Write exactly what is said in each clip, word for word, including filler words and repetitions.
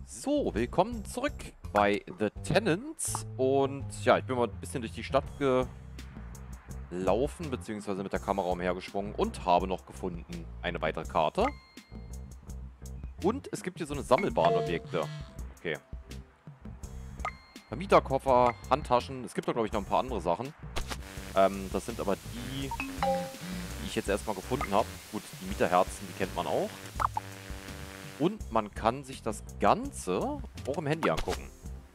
So, willkommen zurück bei The Tenants. Und ja, ich bin mal ein bisschen durch die Stadt gelaufen, beziehungsweise mit der Kamera umhergeschwungen und habe noch gefunden eine weitere Karte. Und es gibt hier so eine Sammelbahnobjekte. Okay. Vermieterkoffer, Handtaschen. Es gibt da, glaube ich, noch ein paar andere Sachen. Ähm, das sind aber die, die ich jetzt erstmal gefunden habe. Gut, die Mieterherzen, die kennt man auch. Und man kann sich das Ganze auch im Handy angucken.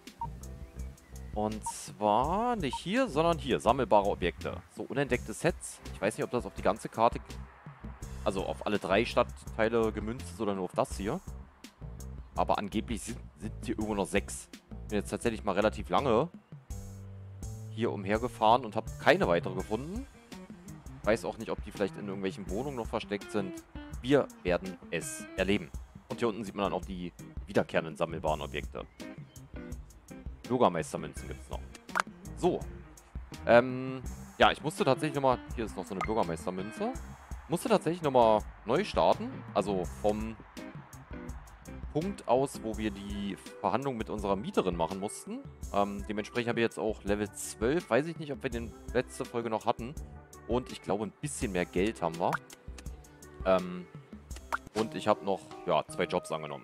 Und zwar nicht hier, sondern hier. Sammelbare Objekte. So unentdeckte Sets. Ich weiß nicht, ob das auf die ganze Karte, also auf alle drei Stadtteile gemünzt ist oder nur auf das hier. Aber angeblich sind, sind hier irgendwo noch sechs. Ich bin jetzt tatsächlich mal relativ lange hier umhergefahren und habe keine weitere gefunden. Weiß auch nicht, ob die vielleicht in irgendwelchen Wohnungen noch versteckt sind. Wir werden es erleben. Und hier unten sieht man dann auch die wiederkehrenden sammelbaren Objekte. Bürgermeistermünzen gibt es noch. So. Ähm, ja, ich musste tatsächlich nochmal... Hier ist noch so eine Bürgermeistermünze. Musste tatsächlich nochmal neu starten. Also vom Punkt aus, wo wir die Verhandlung mit unserer Mieterin machen mussten. Ähm, dementsprechend habe ich jetzt auch Level zwölf. Weiß ich nicht, ob wir den letzte Folge noch hatten. Und ich glaube, ein bisschen mehr Geld haben wir. Ähm... Und ich habe noch, ja, zwei Jobs angenommen.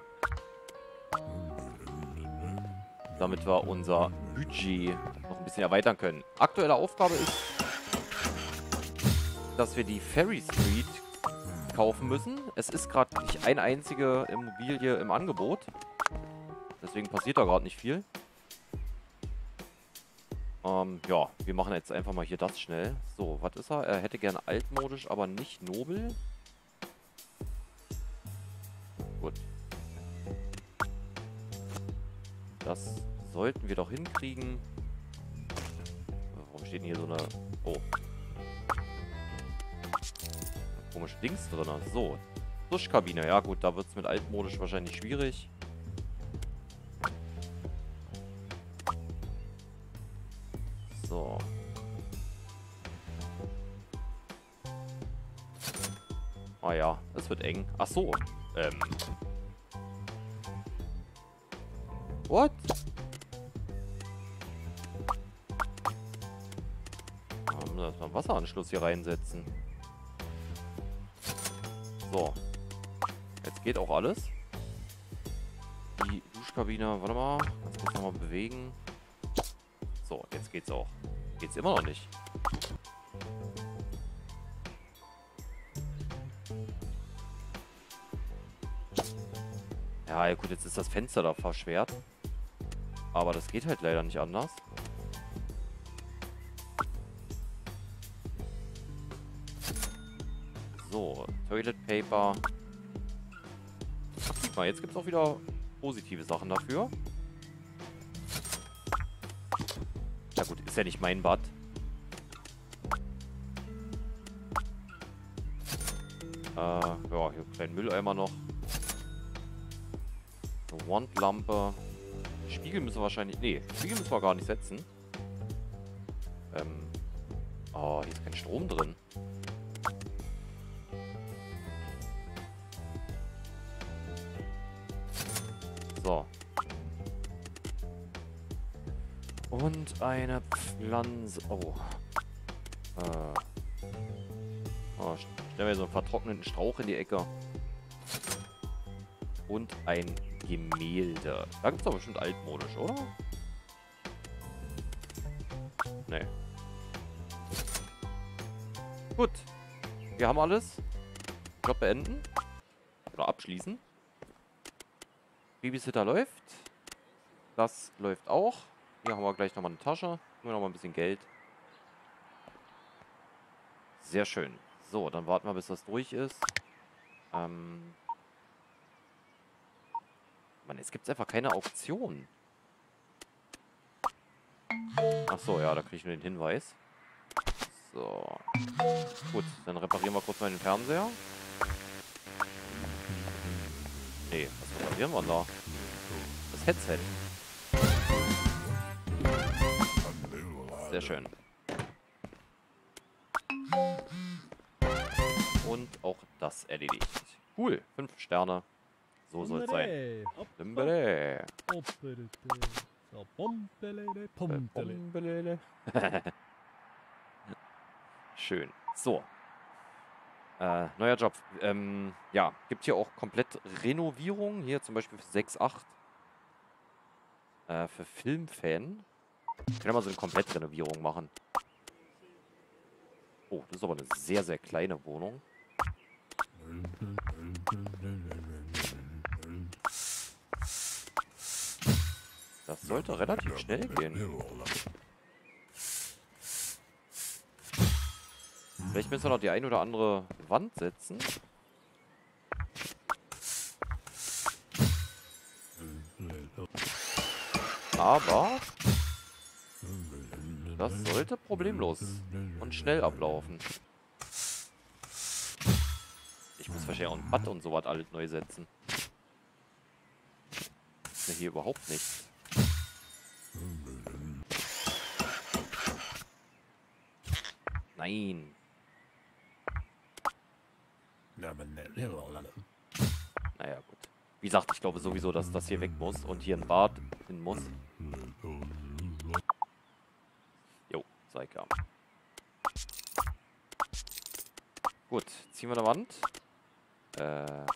Damit wir unser Budget noch ein bisschen erweitern können. Aktuelle Aufgabe ist, dass wir die Ferry Street kaufen müssen. Es ist gerade nicht eine einzige Immobilie im Angebot. Deswegen passiert da gerade nicht viel. Ähm, ja, wir machen jetzt einfach mal hier das schnell. So, was ist er? Er hätte gerne altmodisch, aber nicht nobel. Gut. Das sollten wir doch hinkriegen. Warum steht denn hier so eine... Oh. Komische Dings drin. So. Duschkabine. Ja gut, da wird es mit altmodisch wahrscheinlich schwierig. So. Ah ja, es wird eng. Ach so. Ähm. What? Da müssen wir einen Wasseranschluss hier reinsetzen. So. Jetzt geht auch alles. Die Duschkabine, warte mal. Kannst du das nochmal bewegen? So, jetzt geht's auch. Geht's immer noch nicht. Ja, gut, jetzt ist das Fenster da verschwert. Aber das geht halt leider nicht anders. So, Toilet Paper. Ach, guck mal, jetzt gibt es auch wieder positive Sachen dafür. Na gut, ist ja nicht mein Bad. Äh, ja, hier einen kleinen Mülleimer noch. Eine Wandlampe. Spiegel müssen wir wahrscheinlich... Nee, Spiegel müssen wir gar nicht setzen. Ähm. Oh, hier ist kein Strom drin. So. Und eine Pflanze... Oh. Äh. Oh, stellen wir so einen vertrockneten Strauch in die Ecke. Und ein Gemälde. Da gibt es doch bestimmt altmodisch, oder? Nee. Gut. Wir haben alles. Job beenden. Oder abschließen. Babysitter läuft. Das läuft auch. Hier haben wir gleich nochmal eine Tasche. Nur nochmal ein bisschen Geld. Sehr schön. So, dann warten wir, bis das durch ist. Ähm... Mann, es gibt einfach keine Auktion. Ach so, ja, da kriege ich nur den Hinweis. So. Gut, dann reparieren wir kurz mal den Fernseher. Nee, was reparieren wir denn da? Das Headset. Sehr schön. Und auch das erledigt. Cool, fünf Sterne. So soll es sein. Dimbele. Pompelele. Schön. So. Äh, neuer Job. Ähm, ja, gibt hier auch komplett Renovierungen. Hier zum Beispiel für sechs Komma acht. Äh, für Filmfan. Ich kann ja mal so eine Komplettrenovierung machen. Oh, das ist aber eine sehr, sehr kleine Wohnung. Das sollte relativ schnell gehen. Vielleicht müssen wir noch die ein oder andere Wand setzen. Aber das sollte problemlos und schnell ablaufen. Ich muss wahrscheinlich auch ein Bad und sowas alles neu setzen. Das ist ja hier überhaupt nichts. Nein. Naja, gut. Wie gesagt, ich glaube sowieso, dass das hier weg muss und hier ein Bad hin muss. Jo, sei klar. Gut, ziehen wir eine Wand. Äh.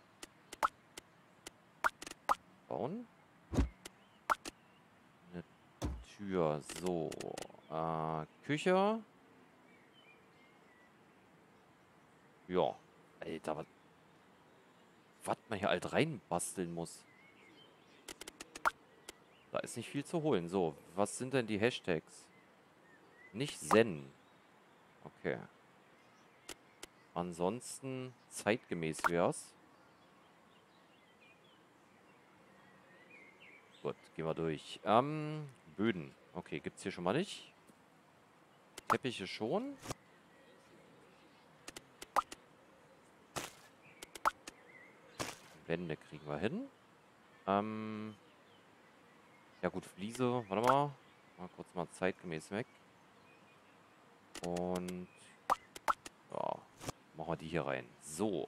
Bauen. Eine Tür. So. Äh, Küche. Ja. Alter, was. Was man hier halt reinbasteln muss. Da ist nicht viel zu holen. So, was sind denn die Hashtags? Nicht Zen. Okay. Ansonsten zeitgemäß wär's. Gut, gehen wir durch. Ähm, Böden. Okay, gibt's hier schon mal nicht. Teppiche schon. Wände kriegen wir hin. Ähm, ja gut, Fliese. Warte mal. Mal kurz mal zeitgemäß weg. Und ja, machen wir die hier rein. So.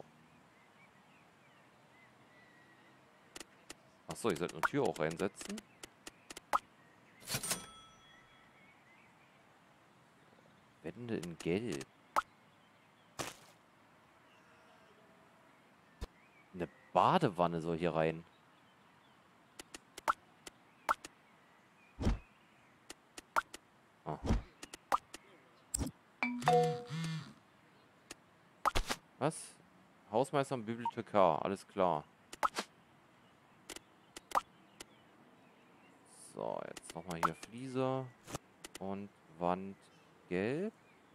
Achso, ich sollte eine Tür auch reinsetzen. Wände in Gelb. Eine Badewanne soll hier rein. Ah. Was? Hausmeister und Bibliothekar, alles klar. So, jetzt nochmal hier Fliese und Wand gelb.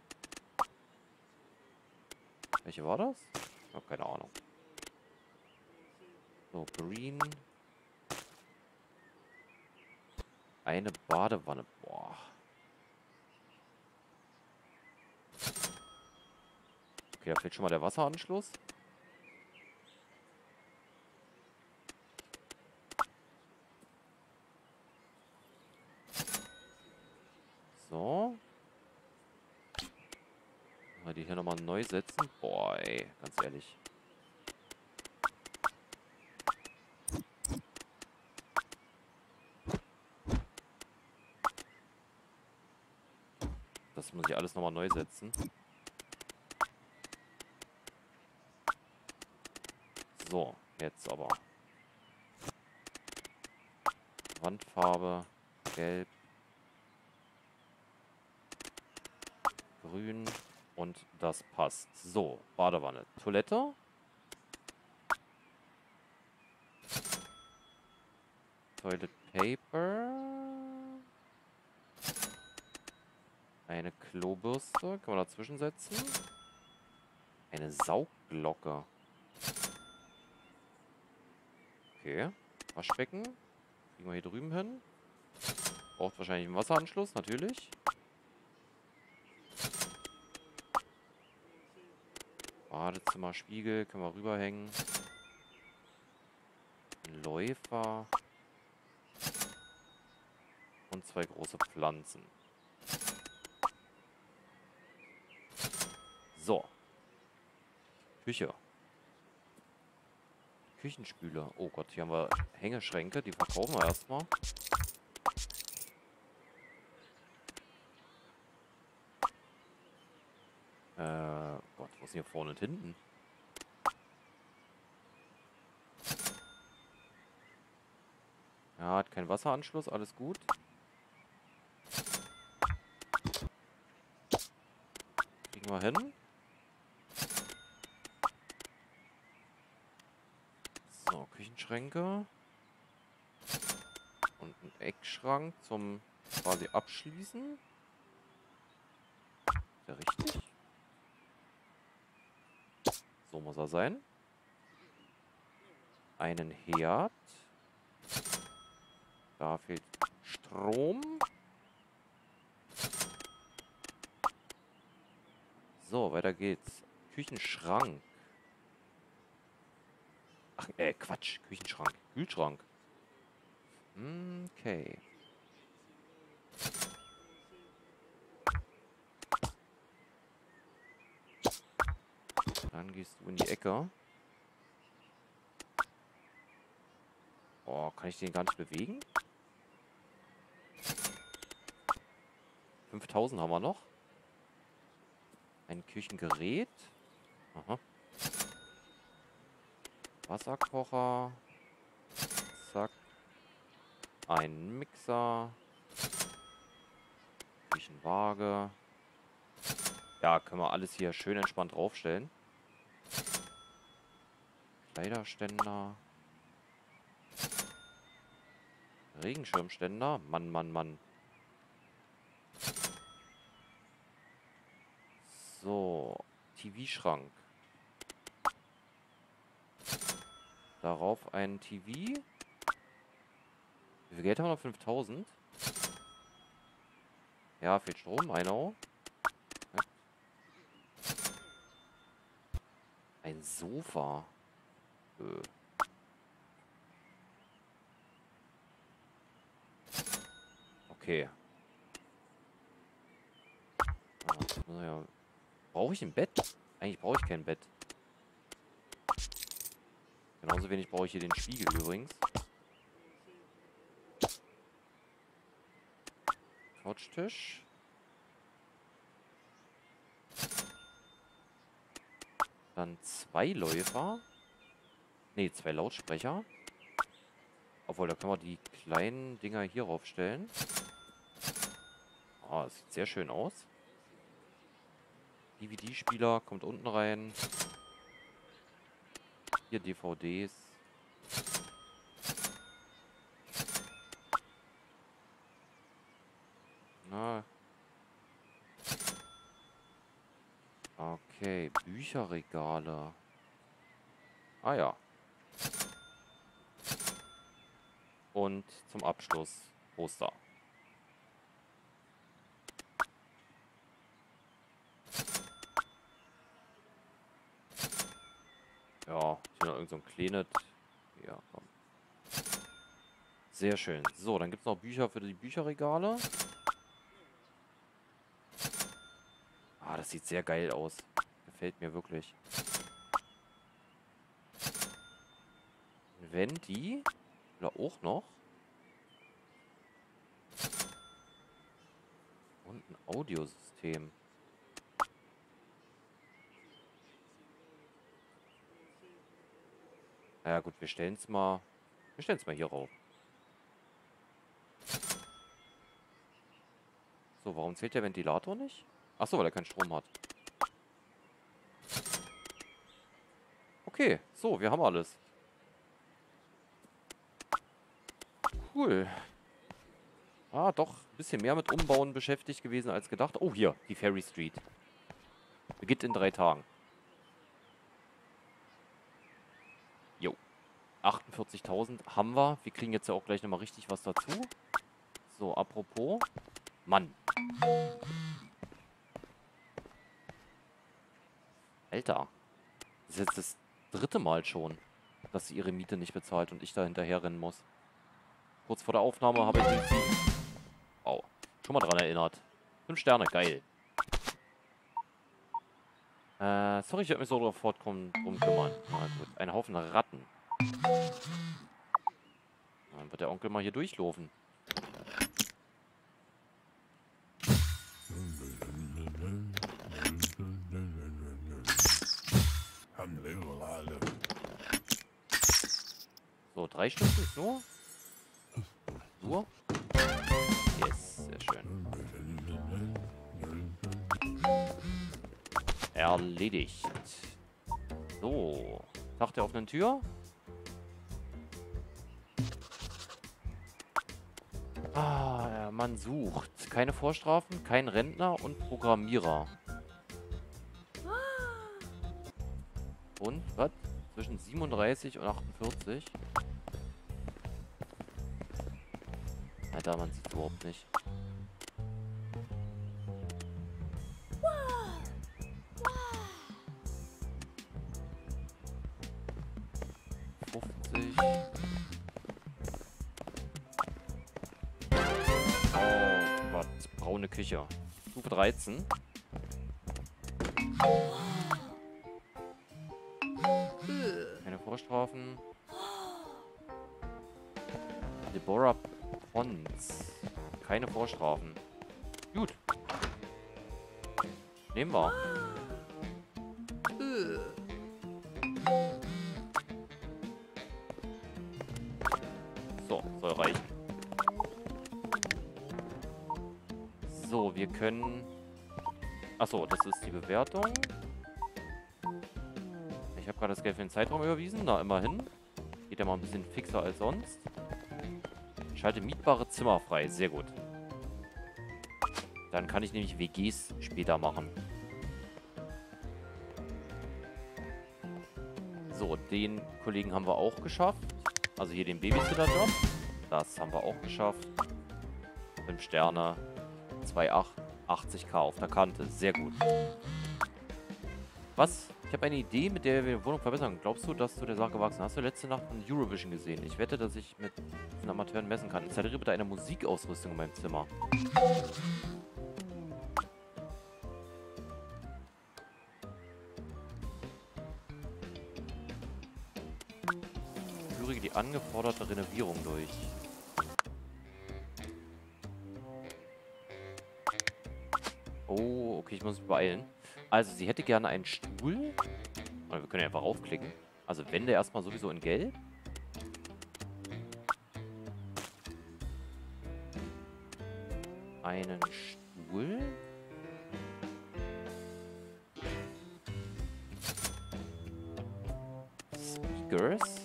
Welche war das? Ich habe keine Ahnung. So, green. Eine Badewanne. Boah. Okay, da fehlt schon mal der Wasseranschluss. So. Mal die hier nochmal neu setzen. Boah, ey, ganz ehrlich. Das muss ich alles nochmal neu setzen. So, jetzt aber. Wandfarbe, gelb, grün und das passt. So, Badewanne. Toilette. Toilet Paper. Eine Klobürste. Können wir dazwischen setzen. Eine Saugglocke. Okay. Waschbecken. Kriegen wir hier drüben hin. Braucht wahrscheinlich einen Wasseranschluss, natürlich. Badezimmer, Spiegel. Können wir rüberhängen. Ein Läufer. Und zwei große Pflanzen. So. Küche. Küchenspüle. Oh Gott, hier haben wir Hängeschränke. Die verkaufen wir erstmal. Äh, Gott, wo ist denn hier vorne und hinten? Ja, hat keinen Wasseranschluss, alles gut. Kriegen wir hin. So, Küchenschränke. Und ein Eckschrank zum quasi Abschließen. Ist der richtig? So muss er sein. Einen Herd. Da fehlt Strom. So, weiter geht's. Küchenschrank. Ach, äh, Quatsch. Küchenschrank. Kühlschrank. Okay. Dann gehst du in die Ecke. Oh, kann ich den gar nicht bewegen? fünftausend haben wir noch. Ein Küchengerät. Aha. Wasserkocher. Zack. Ein Mixer. Küchenwaage. Ja, können wir alles hier schön entspannt draufstellen. Kleiderständer. Regenschirmständer. Mann, Mann, Mann. So. T V-Schrank. Darauf ein T V. Wie viel Geld haben wir noch? fünftausend. Ja, fehlt Strom. I know. Ein Sofa. Äh. Okay. Ah, ja. Brauche ich ein Bett? Eigentlich brauche ich kein Bett. Genauso wenig brauche ich hier den Spiegel übrigens. Couchtisch. Dann zwei Läufer. Ne, zwei Lautsprecher. Obwohl, da können wir die kleinen Dinger hier raufstellen. Oh, das sieht sehr schön aus. D V D-Spieler kommt unten rein. Hier D V Ds. Na. Okay, Bücherregale. Ah ja. Und zum Abschluss Poster. Ja, hier noch irgend so ein kleines. Ja, komm. Sehr schön. So, dann gibt es noch Bücher für die Bücherregale. Ah, das sieht sehr geil aus. Gefällt mir wirklich. Venti. Oder auch noch. Und ein Audiosystem. Ja gut, wir stellen es mal. Wir stellen es mal hier rauf. So, warum zählt der Ventilator nicht? Achso, weil er keinen Strom hat. Okay, so, wir haben alles. Cool. Ah, doch, ein bisschen mehr mit Umbauen beschäftigt gewesen als gedacht. Oh, hier, die Ferry Street. Beginnt in drei Tagen. Jo. achtundvierzigtausend haben wir. Wir kriegen jetzt ja auch gleich nochmal richtig was dazu. So, apropos. Mann. Alter. Das ist jetzt das dritte Mal schon, dass sie ihre Miete nicht bezahlt und ich da hinterher rennen muss. Kurz vor der Aufnahme habe ich sie... Wow. Schon mal dran erinnert. Fünf Sterne, geil. Äh, sorry, ich werde mich so darauf fortkommen, drum kümmern. Na gut, ein Haufen Ratten. Dann wird der Onkel mal hier durchlaufen. So, drei Stück ist nur. Nur. Yes, sehr schön. Erledigt. So. Tag der offenen Tür. Ah, ja, man sucht. Keine Vorstrafen, kein Rentner und Programmierer. Und, was? Zwischen siebenunddreißig und achtundvierzig? Alter, man sieht es überhaupt nicht. fünfzig. Oh Gott, braune Küche. Stufe dreizehn. Keine Vorstrafen. Deborah Pons. Keine Vorstrafen. Gut. Nehmen wir. So, soll reichen. So, wir können... Achso, das ist die Bewertung. Ich habe gerade das Geld für den Zeitraum überwiesen. Na, immerhin. Geht ja mal ein bisschen fixer als sonst. Schalte mietbare Zimmer frei. Sehr gut. Dann kann ich nämlich W Gs später machen. So, den Kollegen haben wir auch geschafft. Also hier den Babysitter-Job. Das haben wir auch geschafft. fünf Sterne. zwei Komma acht. achtzig K auf der Kante. Sehr gut. Was? Ich habe eine Idee, mit der wir die Wohnung verbessern. Glaubst du, dass du der Sache gewachsen hast? Hast du letzte Nacht von Eurovision gesehen? Ich wette, dass ich mit den Amateuren messen kann. Installiere bitte eine Musikausrüstung in meinem Zimmer. Führe die angeforderte Renovierung durch. Oh, okay, ich muss mich beeilen. Also, sie hätte gerne einen Stuhl. Oder wir können ja einfach raufklicken. Also, Wände erstmal sowieso in Gelb. Einen Stuhl. Speakers.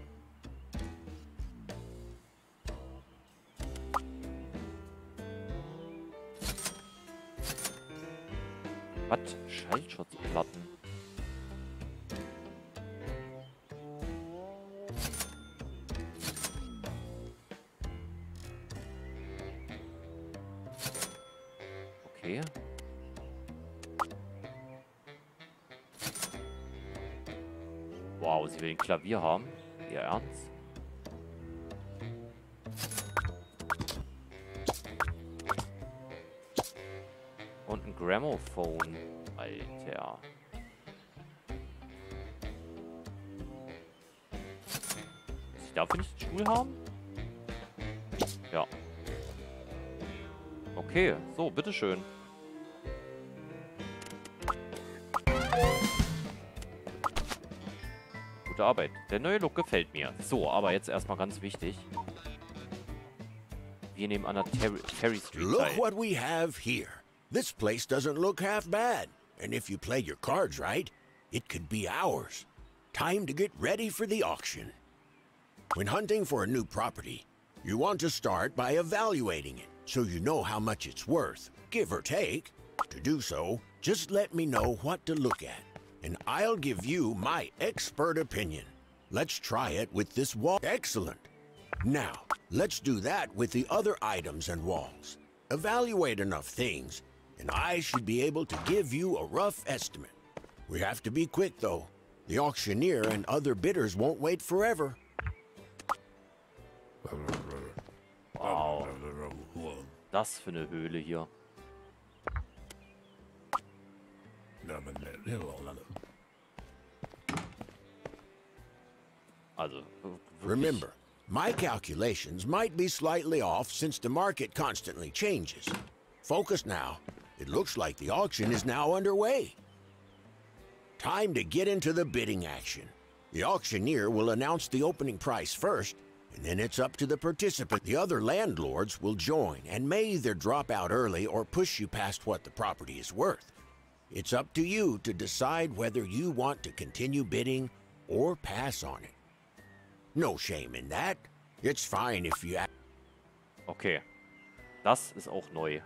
Was? Schallschutzplatten. Okay. Wow, sie will ein Klavier haben. Ihr Ernst? Und ein Grammophon. Alter. Muss ich dafür nicht einen Stuhl haben? Ja. Okay, so, bitteschön. Gute Arbeit. Der neue Look gefällt mir. So, aber jetzt erstmal ganz wichtig. Wir nehmen an der Ter Ferry Street Look teil. what we have here. This place doesn't look half bad. And if you play your cards right, it could be ours. Time to get ready for the auction. When hunting for a new property, you want to start by evaluating it so you know how much it's worth, give or take. To do so, just let me know what to look at, and I'll give you my expert opinion. Let's try it with this wall. Excellent. Now, let's do that with the other items and walls. Evaluate enough things, and I should be able to give you a rough estimate. We have to be quick, though. The auctioneer and other bidders won't wait forever. Wow. Das für eine Höhle hier. Also, wirklich. Remember, my calculations might be slightly off since the market constantly changes. Focus now. It looks like the auction is now underway. Time to get into the bidding action. The auctioneer will announce the opening price first, and then it's up to the participant. The other landlords will join and may either drop out early or push you past what the property is worth. It's up to you to decide whether you want to continue bidding or pass on it. No shame in that. It's fine if you... Okay. Das ist auch neu.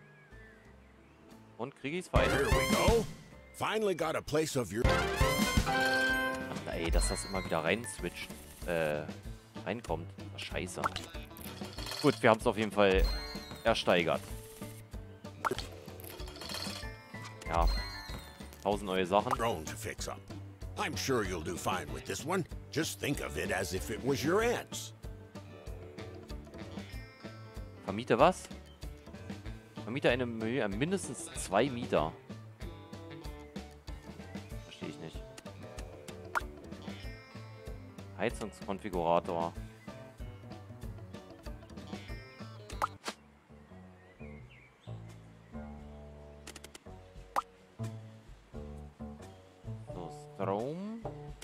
Und kriege ich's weiter? Here we go. Finally got a place of your... Mann, ey, dass das immer wieder rein switcht. Äh, reinkommt. Scheiße. Gut, wir haben es auf jeden Fall ersteigert. Ja. Tausend neue Sachen. Drone to fix up. I'm sure you'll do fine with this one. Just think of it as if it was your aunt's. Vermiete was? Vermiete eine Mühe an mindestens zwei Mieter. Verstehe ich nicht. Heizungskonfigurator. So, Strom.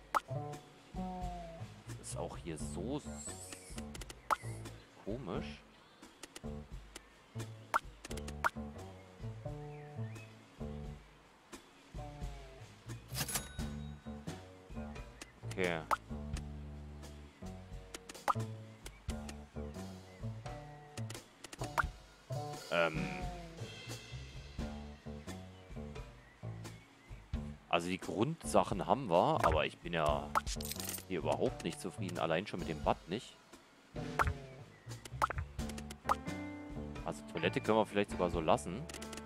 Das ist auch hier so komisch. Okay. Ähm. Also die Grundsachen haben wir, aber ich bin ja hier überhaupt nicht zufrieden. Allein schon mit dem Bad nicht. Also Toilette können wir vielleicht sogar so lassen.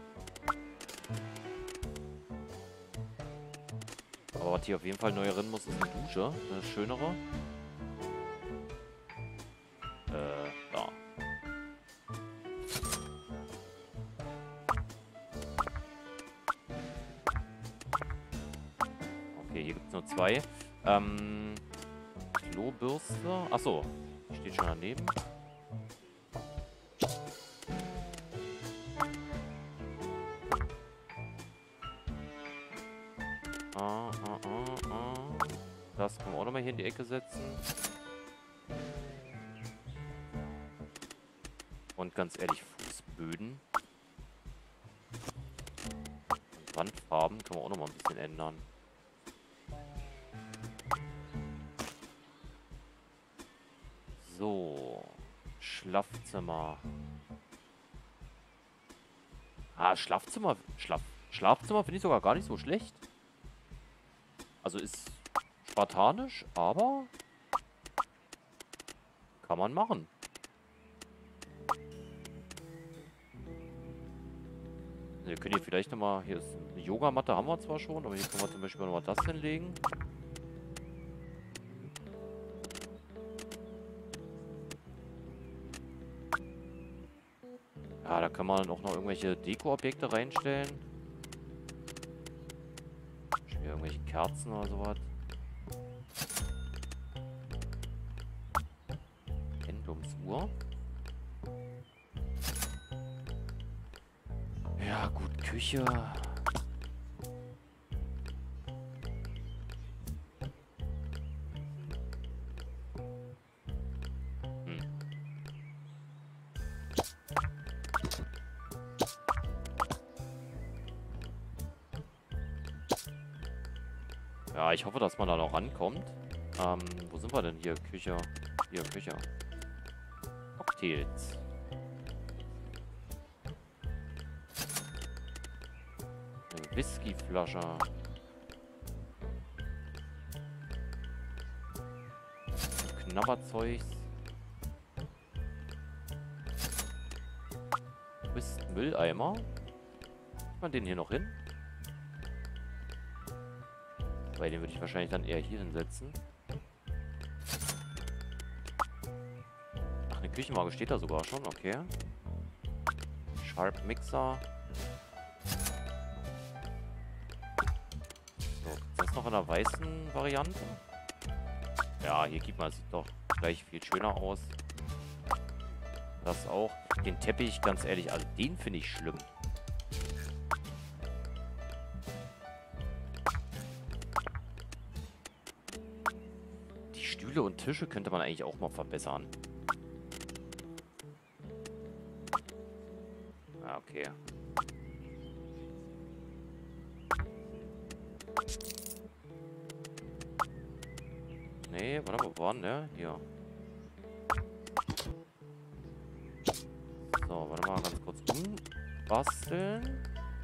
Aber was hier auf jeden Fall neu rein muss, ist eine Dusche. Eine schönere. Äh, da. Okay, hier gibt es nur zwei. Ähm, Klobürste. Achso, die steht schon daneben. Ah, ah, ah, ah. Das können wir auch nochmal hier in die Ecke setzen. Und ganz ehrlich, Fußböden. Und Wandfarben können wir auch nochmal ein bisschen ändern. So. Schlafzimmer. Ah, Schlafzimmer. Schlaf, Schlafzimmer finde ich sogar gar nicht so schlecht. Also ist spartanisch, aber kann man machen. Wir können hier vielleicht nochmal, hier ist eine Yogamatte, haben wir zwar schon, aber hier können wir zum Beispiel nochmal das hinlegen. Ja, da kann man auch noch irgendwelche Deko-Objekte reinstellen. Irgendwelche Kerzen oder sowas. Pendumsuhr. Ja, gut, Küche. Hm. Ja, ich hoffe, dass man da noch rankommt. Ähm, wo sind wir denn hier? Küche. Hier, Küche. Cocktails. Eine Whiskyflasche. Knabberzeugs. Mist, Mülleimer. Kriegt man den hier noch hin? Bei dem würde ich wahrscheinlich dann eher hier hinsetzen. Ach, eine Küchenwaage steht da sogar schon, okay. Sharp Mixer. So, ist das noch in der weißen Variante? Ja, hier gibt man, sieht doch gleich viel schöner aus. Das auch. Den Teppich, ganz ehrlich, also den finde ich schlimm. Die Stühle und Tische könnte man eigentlich auch mal verbessern. Ah, okay. Nee, warte mal, wo waren der? Hier. So, warte mal, ganz kurz umbasteln.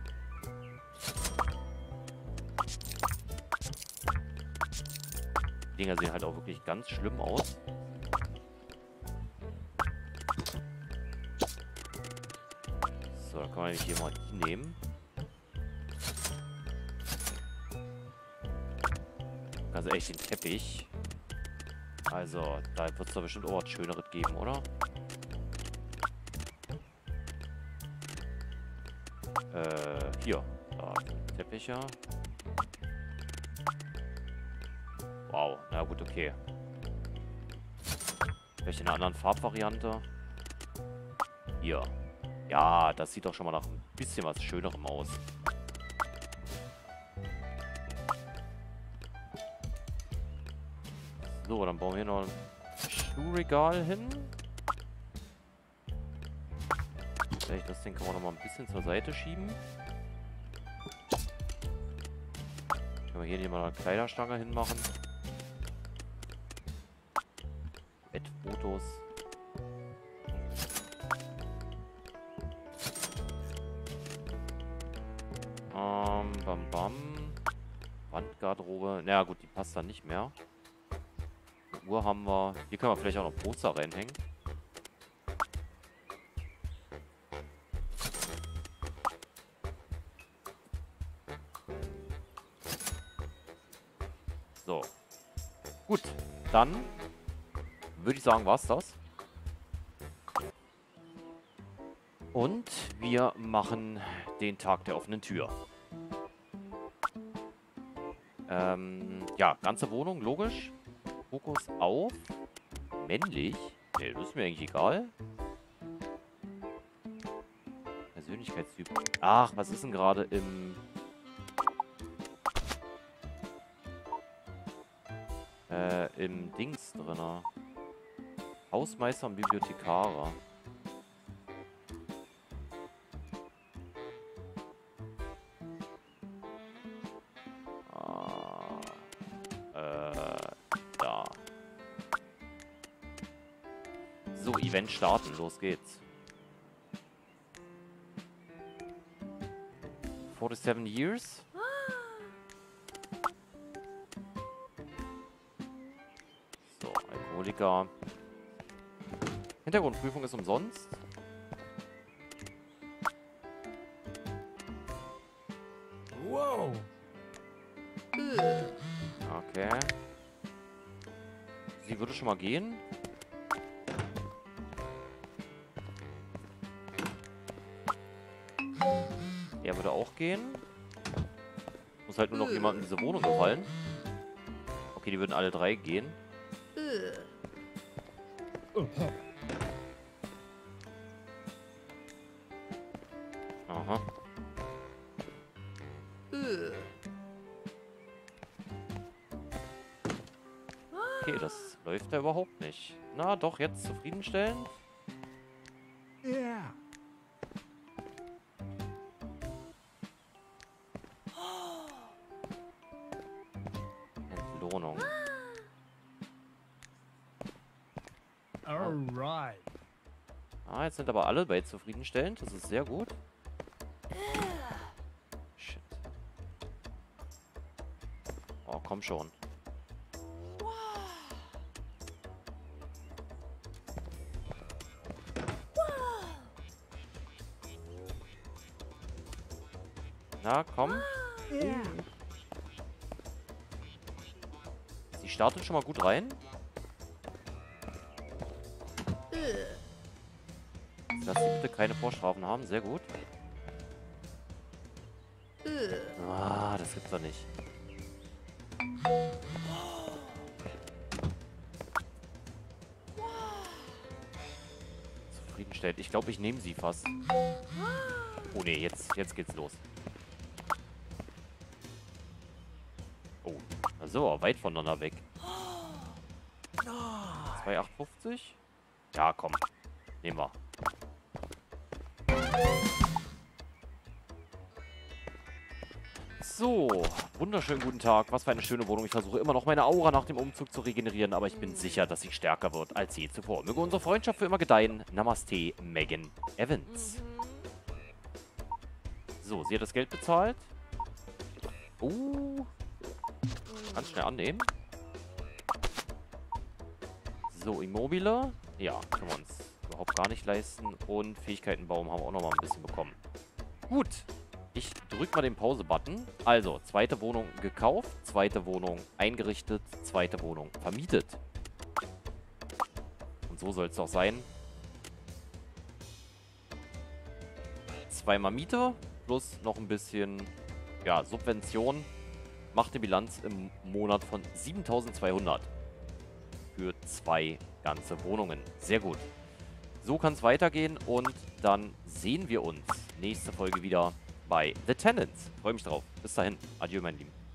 Die Dinger sehen halt auch wirklich ganz schlimm aus. So, dann kann man nämlich hier mal die nehmen. Also echt den Teppich. Also, da wird es doch bestimmt auch was Schöneres geben, oder? Äh, hier. Da, Teppiche. Wow, na gut, okay. Vielleicht in einer anderen Farbvariante. Hier. Ja, das sieht doch schon mal nach ein bisschen was Schönerem aus. So, dann bauen wir hier noch ein Schuhregal hin. Vielleicht das Ding kann man noch mal ein bisschen zur Seite schieben. Können wir hier mal eine Kleiderstange hinmachen. Bettfotos. Ähm, bam bam. Wandgarderobe. Naja gut, die passt dann nicht mehr. Eine Uhr haben wir. Hier können wir vielleicht auch noch Poster reinhängen. So. Gut, dann würde ich sagen, war's das. Und wir machen den Tag der offenen Tür. Ähm, ja, ganze Wohnung, logisch. Fokus auf männlich. Ne, das ist mir eigentlich egal. Persönlichkeitstyp. Ach, was ist denn gerade im... Äh, im Dings drin. Hausmeister und Bibliothekare. Ah, äh, da. So, Event starten. Los geht's. forty-seven years. So, Alkoholiker. Hintergrundprüfung ist umsonst. Whoa! Okay. Sie würde schon mal gehen. Er würde auch gehen. Muss halt nur noch jemand in diese Wohnung gefallen. Okay, die würden alle drei gehen. Aha. Okay, das läuft ja überhaupt nicht. Na, doch, jetzt zufriedenstellend. Yeah. Entlohnung. Alright. Ah, jetzt sind aber alle bei zufriedenstellend. Das ist sehr gut. Shit. Oh, komm schon. Na, komm. Sie startet schon mal gut rein. Lass sie bitte keine Vorstrafen haben. Sehr gut. Ah, das gibt's doch nicht. zufriedenstellt. Ich glaube, ich nehme sie fast. Oh ne, jetzt, jetzt geht's los. Oh, da sind wir aber weit voneinander weg. zwei acht fünfzig? Ja, komm. Nehmen wir. So, wunderschönen guten Tag. Was für eine schöne Wohnung. Ich versuche immer noch meine Aura nach dem Umzug zu regenerieren, aber ich bin sicher, dass sie stärker wird als je zuvor. Möge unsere Freundschaft für immer gedeihen. Namaste, Megan Evans. So, sie hat das Geld bezahlt. Uh. Ganz schnell annehmen. So, Immobile. Ja, können wir uns überhaupt gar nicht leisten. Und Fähigkeitenbaum haben wir auch noch mal ein bisschen bekommen. Gut. Ich drücke mal den Pause-Button. Also, zweite Wohnung gekauft, zweite Wohnung eingerichtet, zweite Wohnung vermietet. Und so soll es auch sein. Zweimal Miete plus noch ein bisschen, ja, Subvention. Macht eine Bilanz im Monat von siebentausendzweihundert. Für zwei ganze Wohnungen. Sehr gut. So kann es weitergehen und dann sehen wir uns nächste Folge wieder bei The Tenants. Freue mich drauf. Bis dahin. Adieu, mein Lieben.